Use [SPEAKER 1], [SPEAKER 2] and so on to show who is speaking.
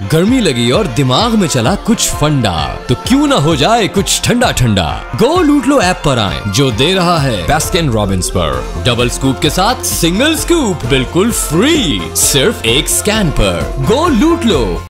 [SPEAKER 1] गर्मी लगी और दिमाग में चला कुछ फंडा, तो क्यों ना हो जाए कुछ ठंडा ठंडा। गो लूट लो ऐप पर आए जो दे रहा है बास्किन रॉबिन्स पर डबल स्कूप के साथ सिंगल स्कूप बिल्कुल फ्री, सिर्फ एक स्कैन पर। गो लूट लो।